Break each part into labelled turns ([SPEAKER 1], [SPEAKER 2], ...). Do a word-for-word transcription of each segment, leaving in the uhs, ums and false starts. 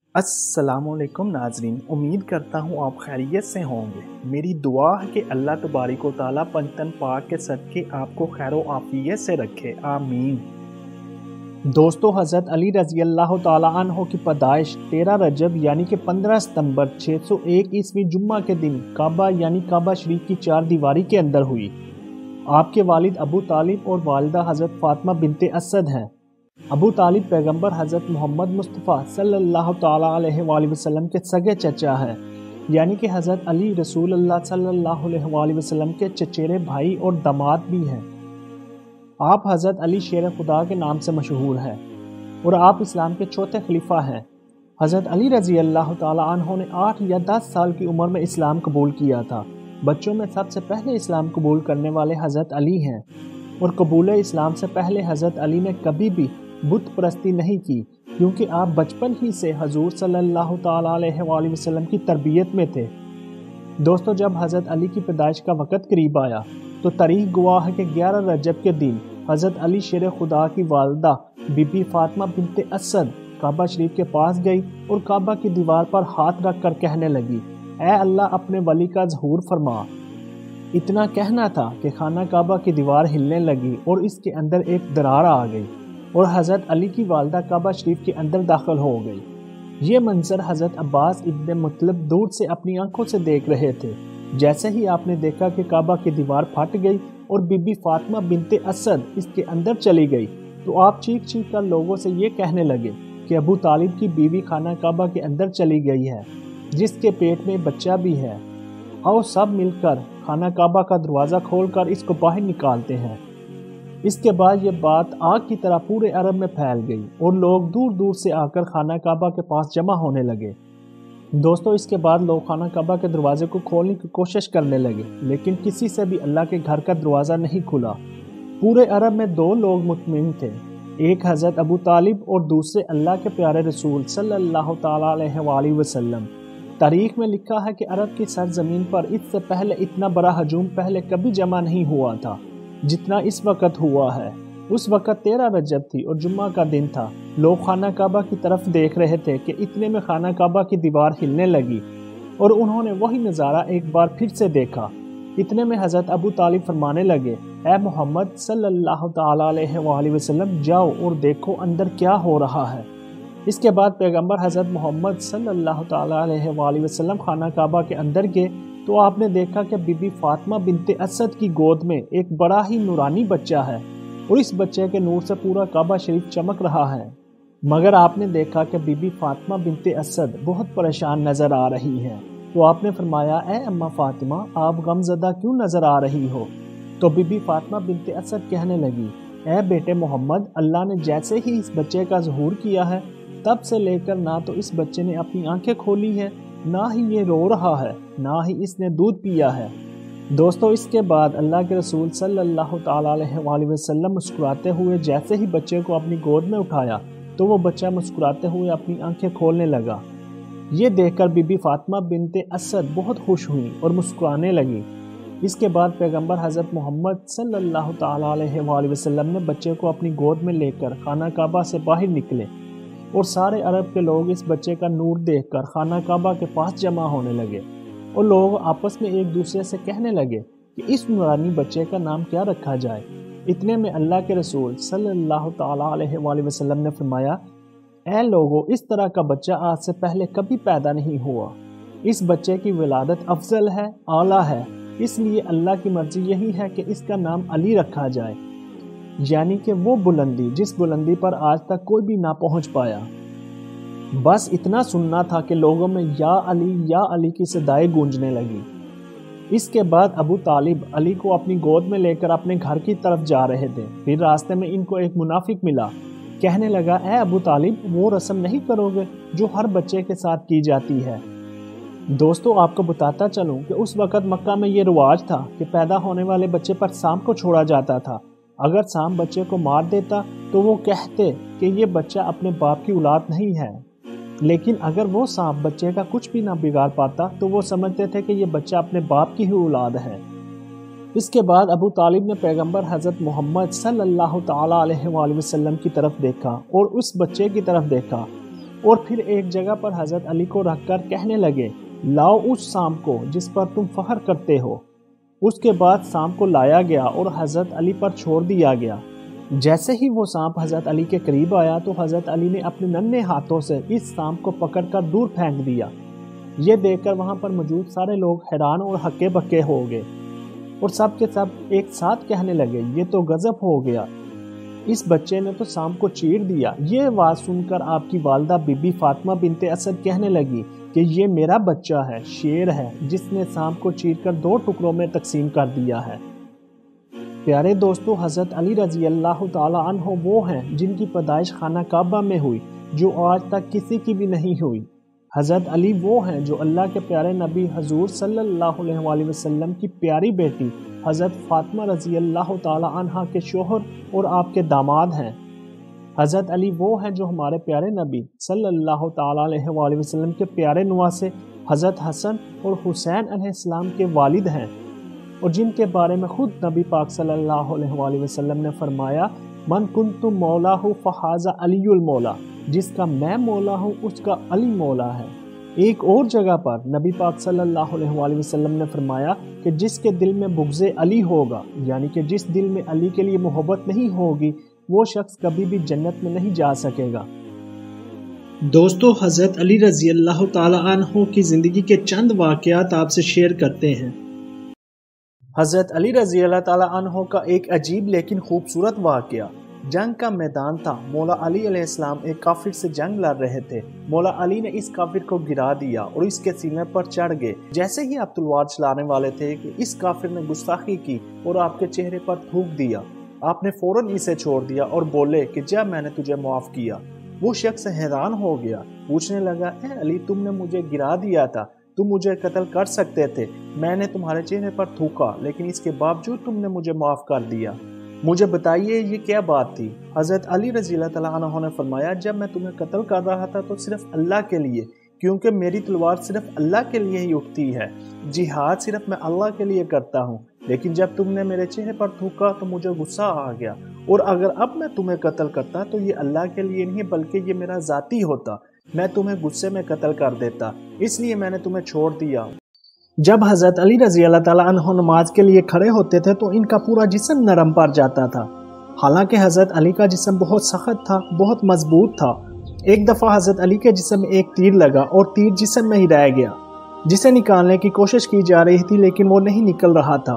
[SPEAKER 1] السلام علیکم ناظرین، امید کرتا ہوں آپ خیریت سے ہوں گے۔ میری دعا ہے کہ اللہ تبارک و تعالیٰ پنجتن پاک کے صدقے آپ کو خیر و عافیت سے رکھے، آمین۔ دوستو، حضرت علی رضی اللہ تعالیٰ عنہ کی پیدائش تیرہ رجب یعنی کہ پندرہ ستمبر چھ سو ایک عیسوی جمعہ کے دن کعبہ یعنی کعبہ شریف کی چار دیواری کے اندر ہوئی۔ آپ کے والد ابو طالب اور والدہ حضرت فاطمہ بنت اسد ہیں۔ ابو طالب پیغمبر حضرت محمد مصطفیٰ صلی اللہ تعالیٰ علیہ وآلہ وسلم کے سگے چچا ہیں، یعنی کہ حضرت علی رسول اللہ صلی اللہ علیہ وآلہ وسلم کے چچیرے بھائی اور داماد بھی ہیں۔ آپ حضرت علی شیر خدا کے نام سے مشہور ہیں اور آپ اسلام کے چوتھے خلیفہ ہیں۔ حضرت علی رضی اللہ تعالیٰ عنہ نے آٹھ یا دس سال کی عمر میں اسلام قبول کیا تھا۔ بچوں میں سب سے پہلے اسلام قبول کرنے والے حضرت علی ہیں، اور قبول اسلام سے پہلے حضرت علی نے کبھی بھی بت پرستی نہیں کی، کیونکہ آپ بچپن ہی سے حضور صلی اللہ تعالیٰ علیہ وآلہ وسلم کی تربیت میں تھے۔ دوستو، جب حضرت علی کی پیدائش کا وقت قریب آیا تو تاریخ گواہ ہے کہ گیارہ رجب کے دن حضرت علی شیر خدا کی والدہ بی بی فاطمہ بنت اسد کعبہ شریف کے پاس گئی اور کعبہ کی دیوار پر ہاتھ رکھ کر کہنے لگی، اے اللہ اپنے ولی کا ظہور فرما۔ اتنا کہنا تھا کہ خانہ کعبہ کی دیوار ہلنے لگی اور اس کے اندر ایک درار آ گئی اور حضرت علی کی والدہ کعبہ شریف کے اندر داخل ہو گئی۔ یہ منظر حضرت عباس ابن مطلب دور سے اپنی آنکھوں سے دیکھ رہے تھے۔ جیسے ہی آپ نے دیکھا کہ کعبہ کی دیوار پھٹ گئی اور بی بی فاطمہ بنت اسد اس کے اندر چلی گئی تو آپ چیخ چیخ کر لوگوں سے یہ کہنے لگے کہ ابو طالب کی بیوی خانہ کعبہ کے اندر چلی گئی ہے، جس کے پیٹ میں بچہ بھی ہے۔ آؤ سب مل کر خانہ کعبہ کا دروازہ کھول کر اس کو باہر نکالتے ہیں۔ اس کے بعد یہ بات آگ کی طرح پورے عرب میں پھیل گئی اور لوگ دور دور سے آ کر خانہ کعبہ کے پاس جمع ہونے لگے۔ دوستو، اس کے بعد لوگ خانہ کعبہ کے دروازے کو کھولنے کی کوشش کرنے لگے، لیکن کسی سے بھی اللہ کے گھر کا دروازہ نہیں کھلا۔ پورے عرب میں دو لوگ مطمئن تھے، ایک حضرت ابو طالب اور دوسرے اللہ کے پیارے رسول صلی اللہ تعالیٰ علیہ وآلہ وسلم۔ تاریخ میں لکھا ہے کہ عرب کی سرزمین پر اس سے پہلے اتنا بڑا ہجوم پہلے کبھی جمع نہیں ہوا تھا جتنا اس وقت ہوا ہے۔ اس وقت تیرہ رجب تھی اور جمعہ کا دن تھا۔ لوگ خانہ کعبہ کی طرف دیکھ رہے تھے کہ اتنے میں خانہ کعبہ کی دیوار ہلنے لگی اور انہوں نے وہی نظارہ ایک بار پھر سے دیکھا۔ اتنے میں حضرت ابو طالب فرمانے لگے، اے محمد صلی اللہ تعالیٰ علیہ وآلہ وسلم، جاؤ اور دیکھو اندر کیا ہو رہا ہے۔ اس کے بعد پیغمبر حضرت محمد صلی اللہ تعالیٰ علیہ وآلہ وسلم خانہ کعبہ کے اندر گئے تو آپ نے دیکھا کہ بی بی فاطمہ بنت اسد کی گود میں ایک بڑا ہی نورانی بچہ ہے اور اس بچے کے نور سے پورا کعبہ شریف چمک رہا ہے۔ مگر آپ نے دیکھا کہ بی بی فاطمہ بنت اسد بہت پریشان نظر آ رہی ہے، تو آپ نے فرمایا، اے اماں فاطمہ، آپ غم زدہ کیوں نظر آ رہی ہو؟ تو بی بی فاطمہ بنت اسد کہنے لگی، اے بیٹے محمد، اللہ نے جیسے ہی اس بچے کا ظہور کیا ہے تب سے لے کر نہ تو اس بچے نے اپنی آنکھیں کھولی ہیں، نہ ہی یہ رو رہا ہے، نہ ہی اس نے دودھ پیا ہے۔ دوستو، اس کے بعد اللہ کے رسول صلی اللہ تعالیٰ علیہ وآلہ وسلم مسکراتے ہوئے جیسے ہی بچے کو اپنی گود میں اٹھایا تو وہ بچہ مسکراتے ہوئے اپنی آنکھیں کھولنے لگا۔ یہ دیکھ کر بی بی فاطمہ بنت اسد بہت خوش ہوئی اور مسکرانے لگی۔ اس کے بعد پیغمبر حضرت محمد صلی اللہ تعالیٰ علیہ وآلہ وسلم نے بچے کو اپنی گود میں لے کر خانہ کعبہ سے باہر نکلے اور سارے عرب کے لوگ اس بچے کا نور دیکھ کر خانہ کعبہ کے پاس جمع ہونے لگے اور لوگ آپس میں ایک دوسرے سے کہنے لگے کہ اس نورانی بچے کا نام کیا رکھا جائے۔ اتنے میں اللہ کے رسول صلی اللہ تعالیٰ علیہ وآلہ وسلم نے فرمایا، اے لوگو، اس طرح کا بچہ آج سے پہلے کبھی پیدا نہیں ہوا۔ اس بچے کی ولادت افضل ہے، اعلیٰ ہے، اس لیے اللہ کی مرضی یہی ہے کہ اس کا نام علی رکھا جائے، یعنی کہ وہ بلندی جس بلندی پر آج تک کوئی بھی نہ پہنچ پایا۔ بس اتنا سننا تھا کہ لوگوں میں یا علی یا علی کی صدائیں گونجنے لگی۔ اس کے بعد ابو طالب علی کو اپنی گود میں لے کر اپنے گھر کی طرف جا رہے تھے۔ پھر راستے میں ان کو ایک منافق ملا، کہنے لگا، اے ابو طالب، وہ رسم نہیں کرو گے جو ہر بچے کے ساتھ کی جاتی ہے؟ دوستو، آپ کو بتاتا چلوں کہ اس وقت مکہ میں یہ رواج تھا کہ پیدا ہونے والے بچے پر سانپ کو چھوڑا جاتا تھا۔ اگر سانپ بچے کو مار دیتا تو وہ کہتے کہ یہ بچہ اپنے باپ کی اولاد نہیں ہے، لیکن اگر وہ سانپ بچے کا کچھ بھی نہ بگاڑ پاتا تو وہ سمجھتے تھے کہ یہ بچہ اپنے باپ کی ہی اولاد ہے۔ اس کے بعد ابو طالب نے پیغمبر حضرت محمد صلی اللہ تعالیٰ علیہ وآلہ وسلم کی طرف دیکھا اور اس بچے کی طرف دیکھا اور پھر ایک جگہ پر حضرت علی کو رکھ کر کہنے لگے لاؤ اس سانپ کو جس پر تم فخر کرتے ہو۔ اس کے بعد سانپ کو لایا گیا اور حضرت علی پر چھوڑ دیا گیا۔ جیسے ہی وہ سانپ حضرت علی کے قریب آیا تو حضرت علی نے اپنے ننھے ہاتھوں سے اس سانپ کو پکڑ کر دور پھینک دیا۔ یہ دیکھ کر وہاں پر موجود سارے لوگ حیران اور ہکے بکے ہو گئے اور سب کے سب ایک ساتھ کہنے لگے یہ تو غضب ہو گیا، اس بچے نے تو سانپ کو چیر دیا۔ یہ آواز سن کر آپ کی والدہ بی بی فاطمہ بنت اسد کہنے لگی کہ یہ میرا بچہ ہے، شیر ہے جس نے سانپ کو چیر کر دو ٹکڑوں میں تقسیم کر دیا ہے۔ پیارے دوستو، حضرت علی رضی اللہ تعالی عنہ وہ ہیں جن کی پیدائش خانہ کعبہ میں ہوئی جو آج تک کسی کی بھی نہیں ہوئی۔ حضرت علی وہ ہیں جو اللہ کے پیارے نبی حضور صلی اللہ علیہ وآلہ وسلم کی پیاری بیٹی حضرت فاطمہ رضی اللہ تعالی عنہ کے شوہر اور آپ کے داماد ہیں۔ حضرت علی وہ ہیں جو ہمارے پیارے نبی صلی اللہ تعالی علیہ وآلہ وسلم کے پیارے نواسے حضرت حسن اور حسین علیہ السلام کے والد ہیں، اور جن کے بارے میں خود نبی پاک صلی اللہ علیہ وآلہ وسلم نے فرمایا من کنت مولاہ فہذا علی المولا، جس کا میں مولا ہوں اس کا علی مولا ہے۔ ایک اور جگہ پر نبی پاک صلی اللہ علیہ وآلہ وسلم نے فرمایا کہ جس کے دل میں بغض علی ہوگا، یعنی کہ جس دل میں علی کے لیے محبت نہیں ہوگی، وہ شخص کبھی بھی جنت میں نہیں جا سکے گا۔ دوستو، حضرت علی رضی اللہ تعالی عنہ کی زندگی کے چند واقعات آپ سے شیئر کرتے ہیں۔ حضرت علی رضی اللہ تعالی عنہ کا ایک عجیب لیکن خوبصورت واقعہ۔ جنگ کا میدان تھا، مولا علی علیہ السلام ایک کافر سے جنگ لڑ رہے تھے۔ مولا علی نے اس کافر کو گرا دیا اور اس کے سینے پر چڑھ گئے۔ جیسے ہی آپ تلوار چلانے والے تھے کہ اس کافر نے گستاخی کی اور آپ کے چہرے پر تھوک دیا۔ آپ نے فوراً اسے چھوڑ دیا اور بولے کہ جا میں نے تجھے معاف کیا۔ وہ شخص حیران ہو گیا، پوچھنے لگا اے علی، تم نے مجھے گرا دیا تھا، تم مجھے قتل کر سکتے تھے، میں نے تمہارے چہرے پر تھوکا لیکن اس کے باوجود تم نے مجھے معاف کر دیا، مجھے بتائیے یہ کیا بات تھی؟ حضرت علی رضی اللہ تعالیٰ عنہ نے فرمایا جب میں تمہیں قتل کر رہا تھا تو صرف اللہ کے لیے، کیونکہ میری تلوار صرف اللہ کے لیے ہی اٹھتی ہے، جہاد صرف میں اللہ کے لیے کرتا ہوں، لیکن جب تم نے میرے چہرے پر تھوکا تو مجھے غصہ آ گیا، اور اگر اب میں تمہیں قتل کرتا تو یہ اللہ کے لیے نہیں بلکہ یہ میرا ذاتی ہوتا، میں تمہیں غصے میں قتل کر دیتا، اس لیے میں نے تمہیں چھوڑ دیا۔ جب حضرت علی رضی اللہ تعالیٰ عنہ نماز کے لیے کھڑے ہوتے تھے تو ان کا پورا جسم نرم پڑ جاتا تھا، حالانکہ حضرت علی کا جسم بہت سخت تھا، بہت مضبوط تھا۔ ایک دفعہ حضرت علی کے جسم میں ایک تیر لگا اور تیر جسم میں ہی رہ گیا، جسے نکالنے کی کوشش کی جا رہی تھی لیکن وہ نہیں نکل رہا تھا۔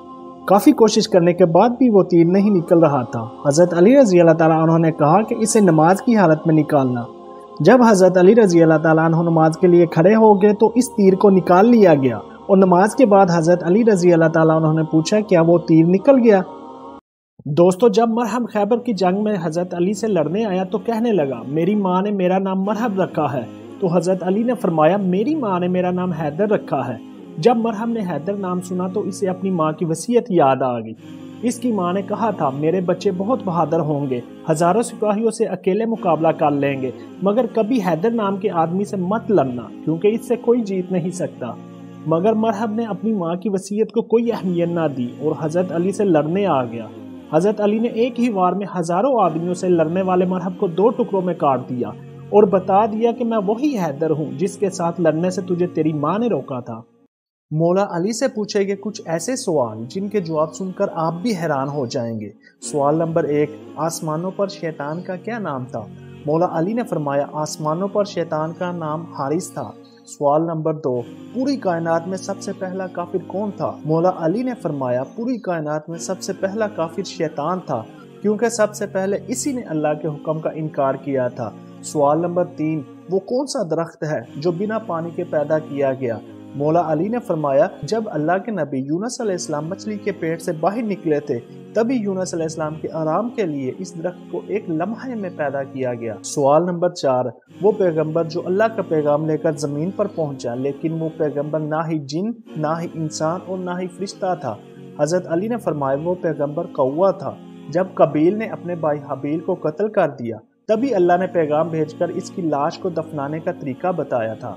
[SPEAKER 1] کافی کوشش کرنے کے بعد بھی وہ تیر نہیں نکل رہا تھا۔ حضرت علی رضی اللہ تعالیٰ عنہ نے کہا کہ اسے نماز کی حالت میں نکالنا۔ جب حضرت علی رضی اللہ تعالیٰ عنہ نماز کے لیے کھڑے ہو گئے تو اس تیر کو نکال لیا گیا، اور نماز کے بعد حضرت علی رضی اللہ تعالیٰ عنہ نے پوچھا کیا وہ تیر نکل گیا؟ دوستو، جب مرہم خیبر کی جنگ میں حضرت علی سے لڑنے آیا تو کہنے لگا میری ماں نے میرا نام مرہم رکھا ہے، تو حضرت علی نے فرمایا میری ماں نے میرا نام حیدر رکھا ہے۔ جب مرہم نے حیدر نام سنا تو اسے اپنی ماں کی وصیت یاد آ گئی۔ اس کی ماں نے کہا تھا میرے بچے بہت بہادر ہوں گے، ہزاروں سپاہیوں سے اکیلے مقابلہ کر لیں گے، مگر کبھی حیدر نام کے آدمی سے مت لڑنا کیونکہ اس سے کوئی جیت نہیں سکتا۔ مگر مرہم نے اپنی ماں کی وصیت کو کوئی اہمیت نہ دی اور حضرت علی سے لڑنے آ گیا۔ حضرت علی نے ایک ہی وار میں ہزاروں آدمیوں سے لڑنے والے مرہم کو دو ٹکڑوں میں کاٹ دیا اور بتا دیا کہ میں وہی حیدر ہوں جس کے ساتھ لڑنے سے تجھے تیری ماں نے روکا تھا۔ مولا علی سے پوچھے گے کچھ ایسے سوال جن کے جواب سن کر آپ بھی حیران ہو جائیں گے۔ سوال نمبر ایک، آسمانوں پر شیطان کا کیا نام تھا؟ مولا علی نے فرمایا آسمانوں پر شیطان کا نام حارث تھا۔ سوال نمبر دو، پوری کائنات میں سب سے پہلا کافر کون تھا؟ مولا علی نے فرمایا پوری کائنات میں سب سے پہلا کافر شیطان تھا، کیونکہ سب سے پہلے اسی نے اللہ کے حکم کا انکار کیا تھا۔ سوال نمبر تین، وہ کون سا درخت ہے جو بنا پانی کے پیدا کیا گیا؟ مولا علی نے فرمایا جب اللہ کے نبی یونس علیہ السلام مچھلی کے پیٹ سے باہر نکلے تھے تبھی یونس علیہ السلام کے آرام کے لیے اس درخت کو ایک لمحے میں پیدا کیا گیا۔ سوال نمبر چار، وہ پیغمبر جو اللہ کا پیغام لے کر زمین پر پہنچا لیکن وہ پیغمبر نہ ہی جن نہ ہی انسان اور نہ ہی فرشتہ تھا؟ حضرت علی نے فرمایا وہ پیغمبر کوا تھا۔ جب قابیل نے اپنے بھائی حابیل کو قتل کر دیا تبھی اللہ نے پیغام بھیج کر اس کی لاش کو دفنانے کا طریقہ بتایا تھا۔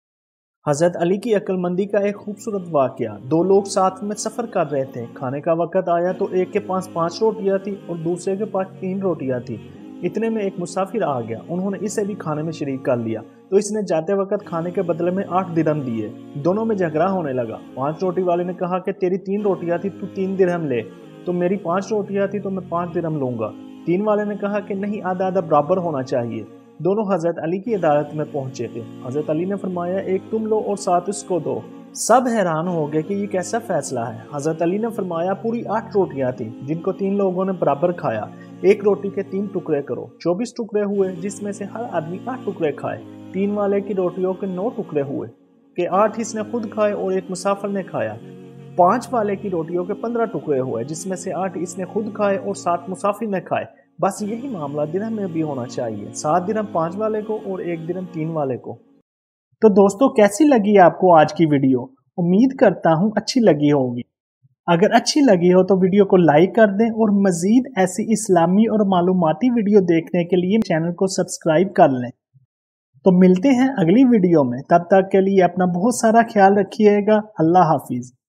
[SPEAKER 1] حضرت علی کی عقل مندی کا ایک خوبصورت واقعہ، دو لوگ ساتھ میں سفر کر رہے تھے، کھانے کا وقت آیا تو ایک کے پاس پانچ روٹیاں تھی اور دوسرے کے پاس تین روٹیاں تھی۔ اتنے میں ایک مسافر آ گیا، انہوں نے اسے بھی کھانے میں شریک کر لیا، تو اس نے جاتے وقت کھانے کے بدلے میں آٹھ درہم دیے۔ دونوں میں جھگڑا ہونے لگا۔ پانچ روٹی والے نے کہا کہ تیری تین روٹیاں تھی، تو تین درہم لے، تو میری پانچ روٹیاں تھی تو میں پانچ درہم لوں گا۔ تین والے نے کہا کہ نہیں، آدھا آدھا برابر ہونا چاہیے۔ دونوں حضرت علی کی عدالت میں پہنچے تھے۔ حضرت علی نے فرمایا ایک تم لو اور ساتھ اس کو دو۔ سب حیران ہو گئے کہ یہ کیسا فیصلہ ہے۔ حضرت علی نے فرمایا پوری آٹھ روٹیاں تھیں جن کو تین لوگوں نے برابر کھایا، ایک روٹی کے تین ٹکڑے کرو، چوبیس ٹکڑے ہوئے جس میں سے ہر آدمی آٹھ ٹکڑے کھائے۔ تین والے کی روٹیوں کے نو ٹکڑے ہوئے کہ آٹھ اس نے خود کھائے اور ایک مسافر نے کھایا۔ پانچ والے کی روٹیوں کے پندرہ ٹکڑے ہوئے جس میں سے آٹھ اس نے خود کھائے اور سات مسافر نے کھائے۔ بس یہی معاملہ درہم میں بھی ہونا چاہیے، سات درہم پانچ والے کو اور ایک درہم تین والے کو۔ تو دوستو کیسی لگی آپ کو آج کی ویڈیو؟ امید کرتا ہوں اچھی لگی ہوگی۔ اگر اچھی لگی ہو تو ویڈیو کو لائک کر دیں اور مزید ایسی اسلامی اور معلوماتی ویڈیو دیکھنے کے لیے چینل کو سبسکرائب کر لیں۔ تو ملتے ہیں اگلی ویڈیو میں، تب تک کے لیے اپنا بہت سارا خیال رکھیے گا۔ اللہ حافظ۔